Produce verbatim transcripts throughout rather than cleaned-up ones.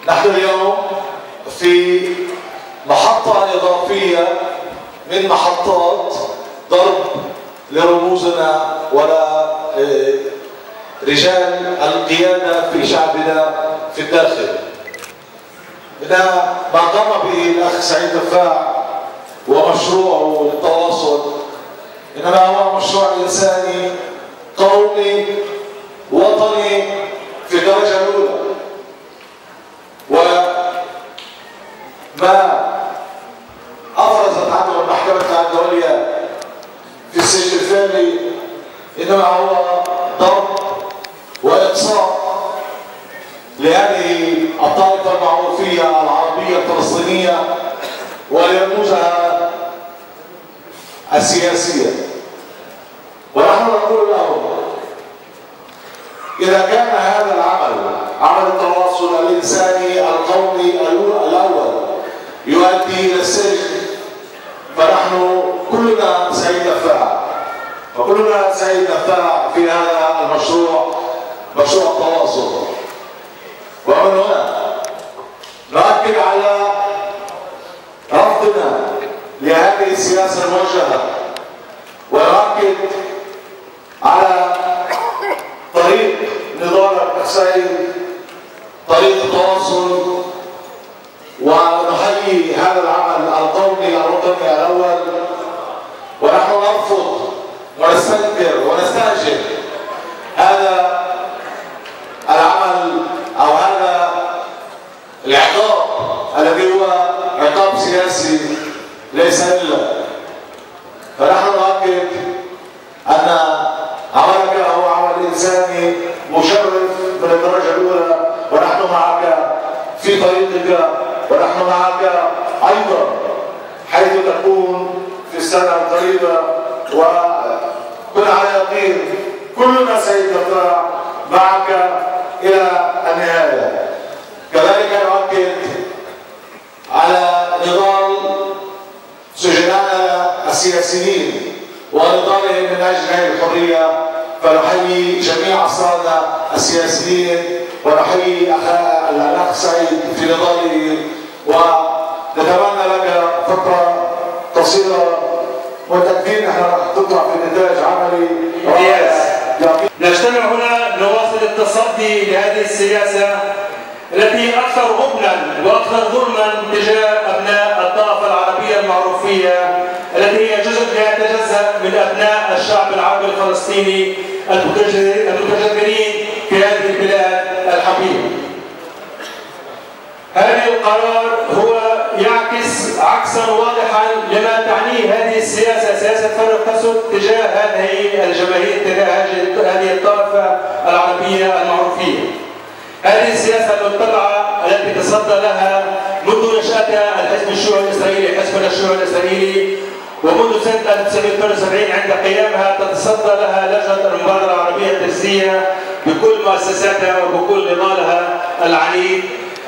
نحن اليوم في محطة إضافية من محطات ضرب لرموزنا ولا رجال القيادة في شعبنا في الداخل. بدأ ما قام به الأخ سعيد دفاع ومشروعه للتواصل إنما هو مشروع إنساني قومي وطني في الدرجة الأولى، وما أفرزت عنه المحكمة العدلية في السجن الفعلي إنما هو ضرب وإقصاء لهذه الطائفة المعروفية العربية الفلسطينية ولرموزها السياسية. ونحن نقول لهم إذا كان هذا العمل عمل التواصل الإنساني القومي الأول يؤدي إلى السجن فنحن كلنا سعيد دفاع وكلنا سعيد دفاع في هذا المشروع، مشروع التواصل. ومن هنا نؤكد على رفضنا لهذه السياسة الموجهة ونؤكد على طريق نضال الحسين، طريق التواصل، ونحيي هذا العمل القومي الوطني الأول. ونحن نرفض ونستنكر ونستهجن هذا العمل أو هذا العقاب الذي هو عقاب سياسي ليس إلا. فنحن نؤكد أن عملك هو عمل إنساني مشرف من الدرجة الأولى، ونحن معك في طريقك، ونحن معك أيضا حيث تكون في السنة القريبة. وكن على يقين كلنا سيدفع معك إلى النهاية. كذلك نؤكد على نضال سجناء السياسيين ونضالهم من أجل هذه الحرية. فنحيي جميع أسرارنا السياسيين ونحيي الأخ سعيد في نضاله، ونتمنى لك فترة قصيرة وتأكيد نحن راح تطلع في نتائج عملي رائع. نجتمع هنا نواصل التصدي لهذه السياسة التي أكثر غبنا وأكثر ظلما تجاه أبناء الطائفة العربية المعروفية التي هي جزء لا يتجزأ من أبناء الشعب العربي الفلسطيني المتجذرين في هذه البلاد الحبيبة. هذا القرار هو يعكس عكسا واضحا لما تعنيه هذه السياسة، سياسة فرق تسد تجاه هذه الجماهير، تجاه هذه الطائفة العربية المعروفية. هذه السياسة المتبعة التي تصدى لها منذ نشأتها الحزب الشيوعي الإسرائيلي، حزبنا الشيوعي الإسرائيلي، ومنذ سنة ألف وتسعمئة واثنين وسبعين عند قيامها تتصدى لها لجنة المبادرة العربية التجزية بكل مؤسساتها وبكل نضالها العنيف،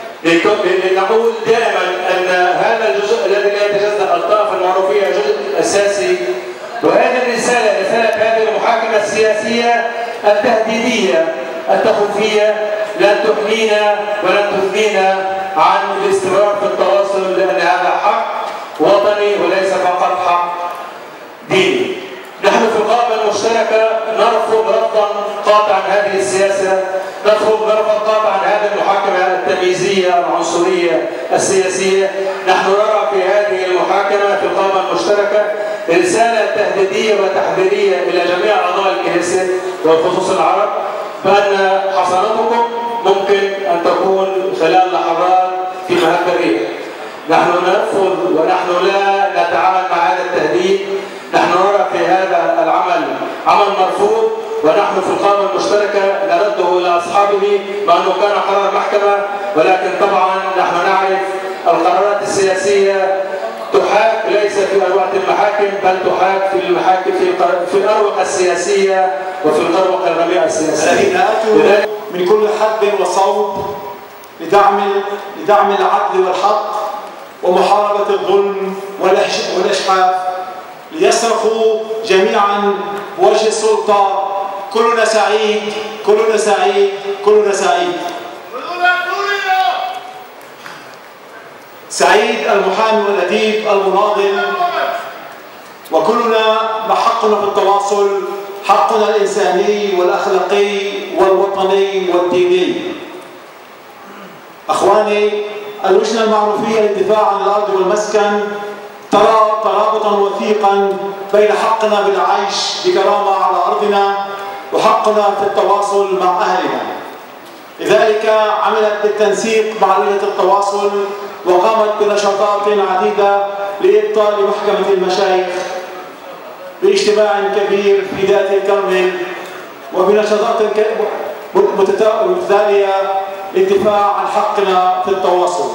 لنقول دائما أن هذا الجزء الذي لا يتجزأ الطائفة المعروفية جزء أساسي. وهذه الرسالة، رسالة هذه المحاكمة السياسية التهديدية التخوفية لن تحمينا ولن تثنينا عن الاستمرار في التواصل، لأن هذا حق وطني وليس فقط حق ديني. نحن في القائمة المشتركة نرفض رفضا قاطعا هذه السياسة، نرفض رفضا قاطعا هذه المحاكمة التمييزية العنصرية السياسية. نحن نرى في هذه المحاكمة في القائمة المشتركة رسالة تهديدية وتحذيرية إلى جميع أعضاء الكنيسة وبخصوص العرب بأن حصانتكم ممكن أن تكون خلال لحظات في مهب الريح. نحن نرفض ونحن لا نتعامل مع هذا التهديد. نحن نرى في هذا العمل عمل مرفوض، ونحن في القائمة المشتركة نرده إلى أصحابه مع أنه كان قرار محكمة، ولكن طبعا نحن نعرف القرارات السياسية تحاك ليس في أروقة المحاكم بل تحاك في المحاكم في في الأروقة السياسية وفي الأروقة الربيع السياسية. الذين آتوا من كل حد وصوب لدعم لدعم العدل والحق ومحاربة الظلم والإجحاف، ليصرخوا جميعا بوجه السلطة: كلنا سعيد، كلنا سعيد، كلنا سعيد. سعيد المحامي والأديب المناضل، وكلنا حقنا في التواصل، حقنا الإنساني والأخلاقي والوطني والديني. أخواني، اللجنة المعروفية للدفاع عن الأرض والمسكن ترى ترابطا وثيقا بين حقنا بالعيش بكرامة على أرضنا وحقنا في التواصل مع أهلنا. لذلك عملت بالتنسيق مع لجنة التواصل وقامت بنشاطات عديدة لإبطال محكمة المشايخ باجتماع كبير في ذات الكرمل وبنشاطات متتالية للدفاع عن حقنا في التواصل.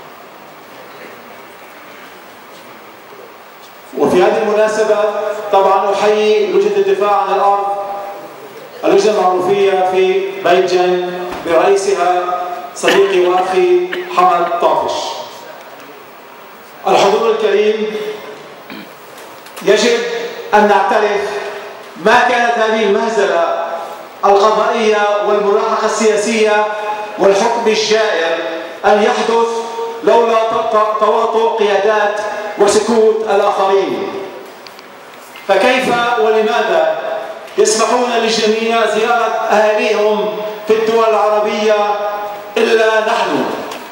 وفي هذه المناسبة طبعا أحيي لجنة الدفاع عن الأرض، اللجنة المعروفية في بيجن برئيسها صديقي وأخي حمد طافش. الحضور الكريم، يجب أن نعترف ما كانت هذه المهزلة القضائية والملاحقة السياسية والحكم الجائر أن يحدث لولا تواطؤ قيادات وسكوت الآخرين. فكيف ولماذا يسمحون للجميع زيارة أهاليهم في الدول العربية إلا نحن؟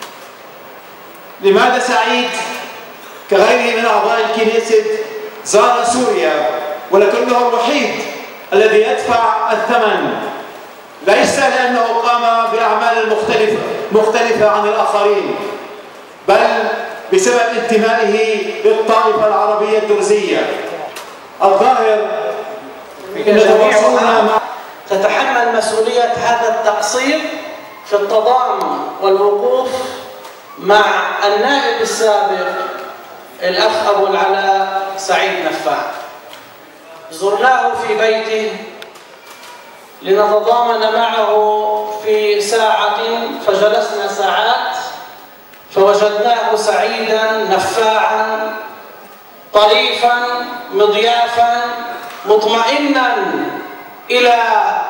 لماذا سعيد كغيره من أعضاء الكنيست زار سوريا ولكنه الوحيد الذي يدفع الثمن، ليس لأنه قام بأعمال مختلفة مختلفة عن الآخرين، بل بسبب انتمائه للطائفة العربية الدرزية. الظاهر أن تواصلنا مع تتحمل مسؤولية هذا التقصير في التضامن والوقوف مع النائب السابق الأخ أبو العلاء سعيد نفاع. زرناه في بيته لنتضامن معه في ساعة، فجلسنا ساعات فوجدناه سعيدا نفاعا طريفا مضيافا مطمئنا إلى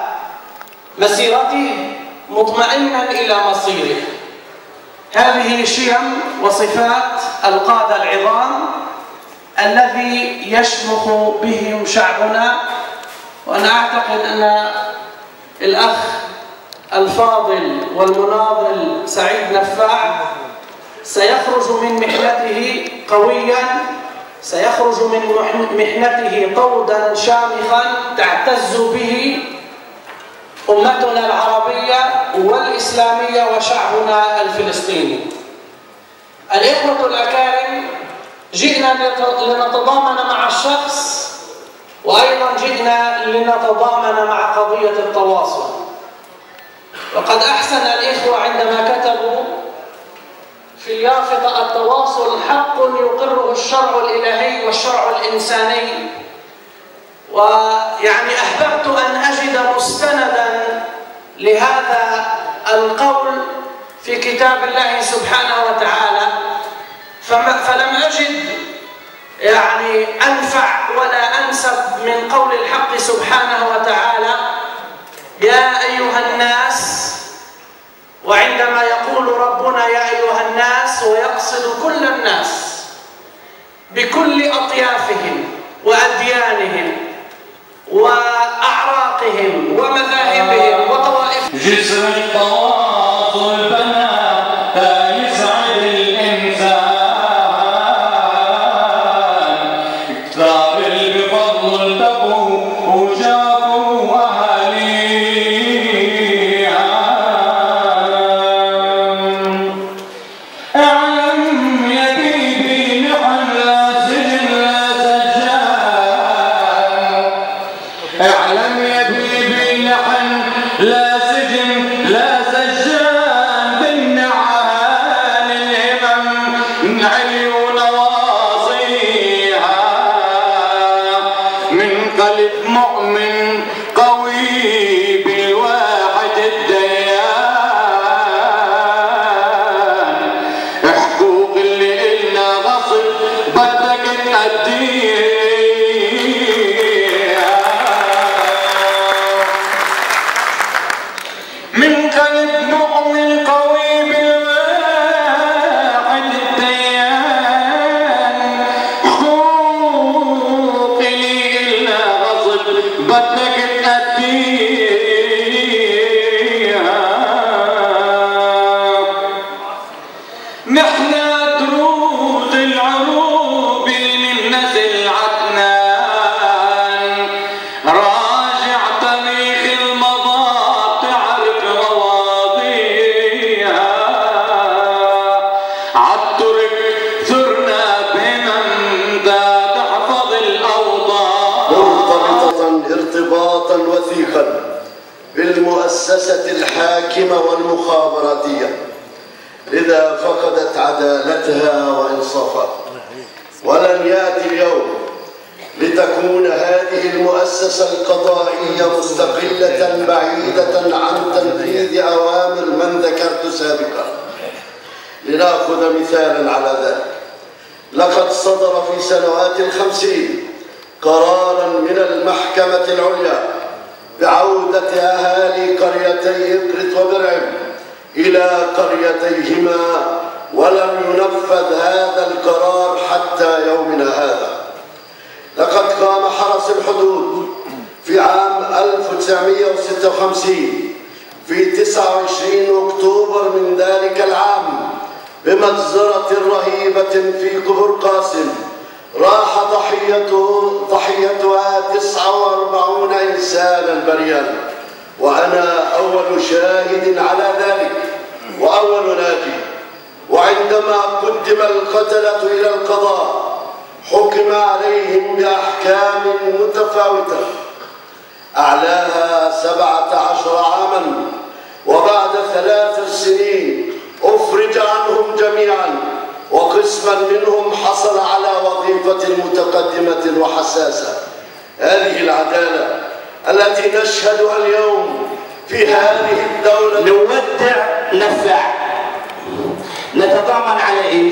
مسيرته، مطمئنا إلى مصيره. هذه شيم وصفات القادة العظام الذي يشمخ بهم شعبنا. وأنا أعتقد أن الأخ الفاضل والمناضل سعيد نفاع سيخرج من محنته قويا، سيخرج من محنته طودا شامخا تعتز به أمتنا العربية والإسلامية وشعبنا الفلسطيني. الإخوة الأكارم، جئنا لنتضامن مع الشخص، وأيضا جئنا لنتضامن مع قضية التواصل. وقد أحسن الإخوة عندما كتبوا في اليافطة: التواصل حق يقره الشرع الإلهي والشرع الإنساني. ويعني أحببت أن أجد مستندا لهذا القول في كتاب الله سبحانه وتعالى، فلم أجد يعني أنفع ولا أنسب من قول الحق سبحانه وتعالى: يا أيها الناس. وعندما يقول ربنا يا أيها الناس ويقصد كل الناس بكل أطيافهم وأديانهم وأعراقهم ومذاهبهم وطوائفهم. جسر التواصل بنا فيسعد الإنسان، كتار اللي بفضل التقوا وشافوا أهاليها. اعلم يا بيبي نحن لا سجن لا سجان، المؤسسة الحاكمة والمخابراتية، لذا فقدت عدالتها وإنصافها. ولن يأتي اليوم لتكون هذه المؤسسة القضائية مستقلة بعيدة عن تنفيذ أوامر من ذكرت سابقا. لنأخذ مثالا على ذلك، لقد صدر في سنوات الخمسين قرارا من المحكمة العليا بعودة أهالي قريتي إبرت وبرعم إلى قريتيهما، ولم ينفذ هذا القرار حتى يومنا هذا. لقد قام حرس الحدود في عام ألف وتسعمئة وستة وخمسين في تسعة وعشرين أكتوبر من ذلك العام بمجزرة رهيبة في كفر قاسم راح ضحيته ضحيتها تسعة وأربعين إنسانا بريئا، وأنا أول شاهد على ذلك وأول ناجي. وعندما قدم القتلة إلى القضاء حكم عليهم بأحكام متفاوتة أعلاها سبعة عشر عاما، وبعد ثلاث سنين أفرج عنهم جميعا، وقسما منهم حصل على وظيفة متقدمة وحساسة. هذه العدالة التي نشهدها اليوم في هذه الدولة. نودع نفع، نتضامن على ايش؟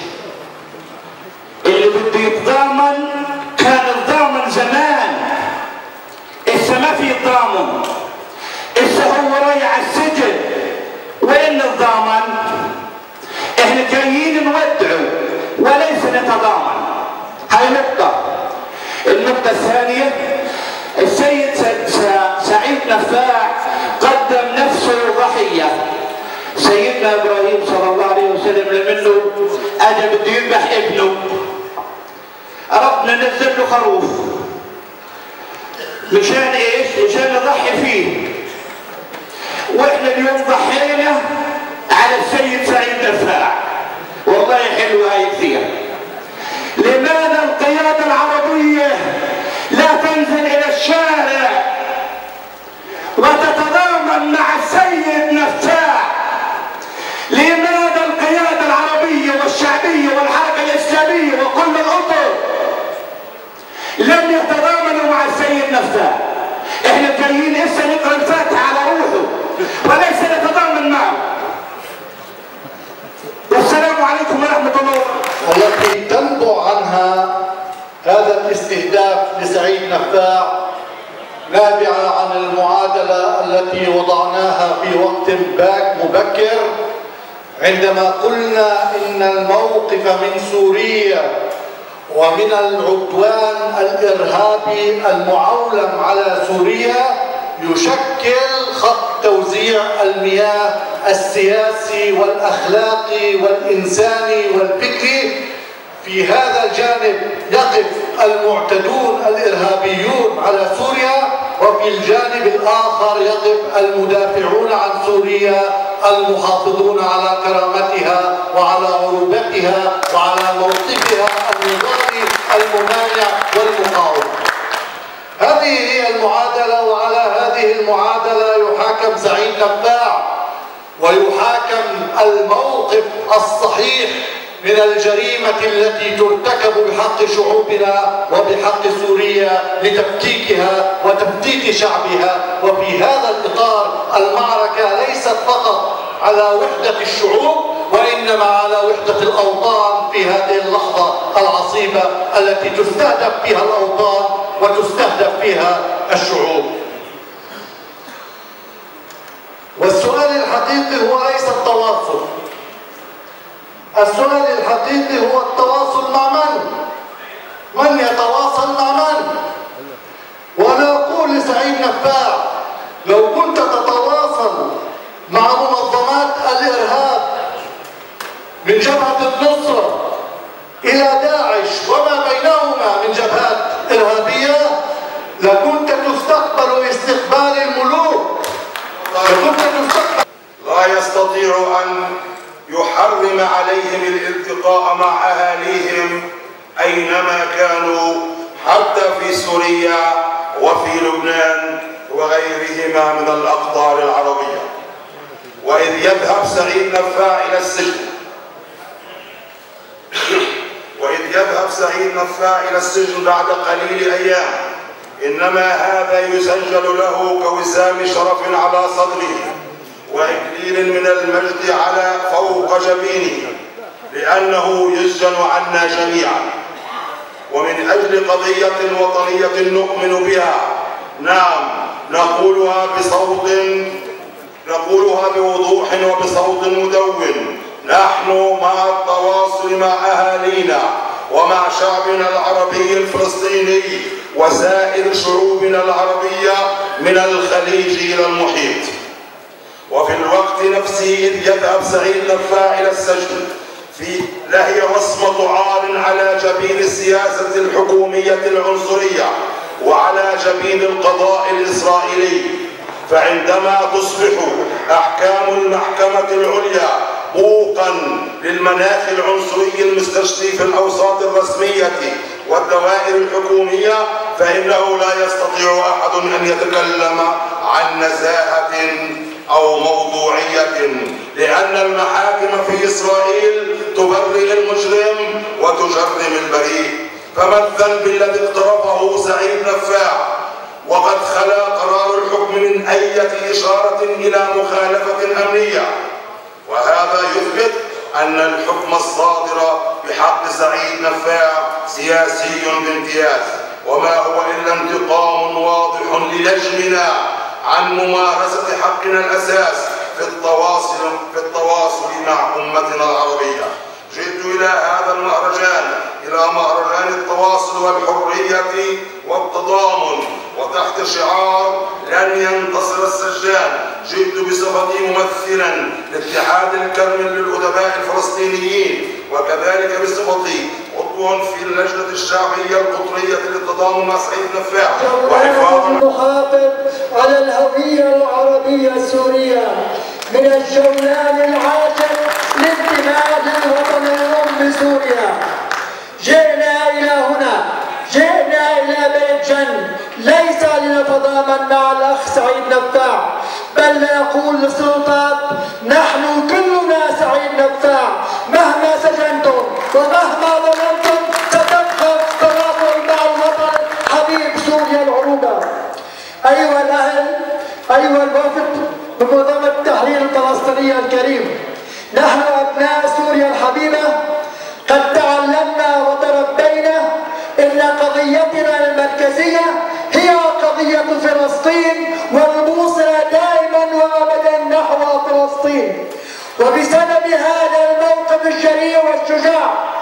اللي بده يتضامن كان الضامن زمان، إسا ما في تضامن، إسا هو رايح على السجن. وين الضامن؟ احنا جايين نودعه وليس نتضامن. هاي نقطة. النقطة الثانية، السيد سعيد نفاع قدم نفسه ضحية. سيدنا ابراهيم صلى الله عليه وسلم لمنه اجى بده يذبح ابنه، ربنا نزل له خروف مشان ايش؟ مشان نضحي فيه. واحنا اليوم ضحينا على السيد سعيد نفاع. والله حلوه هاي كثير. لماذا القياده العربيه لا تنزل الى الشارع وتتضامن مع السيد نفاع؟ لماذا القيادة العربية والشعبية والحركة الإسلامية وكل الأطر لم يتضامنوا مع السيد نفاع؟ احنا جايين هسه نقرا الفاتحة على روحه وليس نتضامن معه. والسلام عليكم ورحمة الله وبركاته. التي تنبع عنها هذا الاستهداف لسعيد نفاع نابعة عن المعادلة التي وضعناها في وقت باك مبكر عندما قلنا إن الموقف من سوريا ومن العدوان الإرهابي المعولم على سوريا يشكل خط توزيع المياه السياسي والأخلاقي والإنساني والفكري. في هذا الجانب يقف المعتدون الإرهابيون على سوريا، وفي الجانب الآخر يقف المدافعون عن سوريا المحافظون على كرامتها وعلى عروبتها وعلى موقفها النضالي الممانع والمقاوم. هذه هي المعادلة، وعلى هذه المعادلة يحاكم سعيد نفاع ويحاكم الموقف الصحيح من الجريمة التي ترتكب بحق شعوبنا وبحق سوريا لتفكيكها وتفتيت شعبها. وفي هذا الإطار المعركة ليست فقط على وحدة الشعوب وإنما على وحدة الأوطان في هذه اللحظة العصيبة التي تستهدف فيها الأوطان وتستهدف فيها الشعوب. والسؤال الحقيقي هو ليس التواصل، السؤال الحقيقي هو التواصل مع من؟ من يتواصل مع من؟ وأنا أقول لسعيد نفاع لو كنت تتواصل مع منظمات الإرهاب من جبهة النصرة إلى داعش وما بينهما من جبهات إرهابية لكنت تستقبل استقبال الملوك. لكنت تستقبل. لا يستطيع أن يحرم عليهم الالتقاء مع أهاليهم أينما كانوا، حتى في سوريا وفي لبنان وغيرهما من الأقطار العربية. وإذ يذهب سعيد نفاع إلى السجن وإذ يذهب سعيد نفاع إلى السجن بعد قليل أيام، إنما هذا يسجل له كوسام شرف على صدره وإكليل من المجد على فوق جبينه، لأنه يسجن عنا جميعا. ومن أجل قضية وطنية نؤمن بها، نعم نقولها بصوت نقولها بوضوح وبصوت مدون، نحن مع التواصل مع أهالينا ومع شعبنا العربي الفلسطيني وسائر شعوبنا العربية من الخليج إلى المحيط. وفي الوقت نفسه إذ يذهب سعيد نفاع إلى السجن في لهي وصمة عار على جبين السياسة الحكومية العنصرية وعلى جبين القضاء الإسرائيلي. فعندما تصبح أحكام المحكمة العليا بوقا للمناخ العنصري المستشري في الأوساط الرسمية والدوائر الحكومية، فإنه لا يستطيع أحد أن يتكلم عن نزاهة أو موضوعية، لأن المحاكم في إسرائيل تبرئ المجرم وتجرم البريء. فما الذنب الذي اقترفه سعيد نفاع وقد خلا قرار الحكم من أي إشارة إلى مخالفة أمنية؟ وهذا يثبت أن الحكم الصادر بحق سعيد نفاع سياسي بامتياز، وما هو إلا انتقام واضح لنجمنا عن ممارسة حقنا الأساس في التواصل في التواصل مع أمتنا العربية. جئت إلى هذا المهرجان، إلى مهرجان التواصل والحرية والتضامن، وتحت شعار لن ينتصر السجان، جئت بصفتي ممثلا لاتحاد الكرمل للأدباء الفلسطينيين، وكذلك بصفتي عضو في اللجنة الشعبية القطرية للتضامن مع سعيد نفاع وحفاظا المحافظ على الهوية العربية السورية من الجولان العاشر لانتماء للوطن الأم سوريا. جئنا إلى هنا، جئنا إلى بيت جن ليس لنتضامن مع الأخ سعيد نفاع، بل نقول للسلطات نحن كلنا سعيد نفاع، مهما سجنتم ومهما ظلمتم ستبقى التواصل مع الوطن حبيب سوريا العروبة. أيها الأهل، أيها الوفد بمنظمة التحرير الفلسطينية الكريم، نحن أبناء سوريا الحبيبة قد تعلمنا وتربينا إن قضيتنا المركزية هي قضية فلسطين والموصلة دائما وأبدا نحو فلسطين. وبسبب هذا الموقف الشريع والشجاع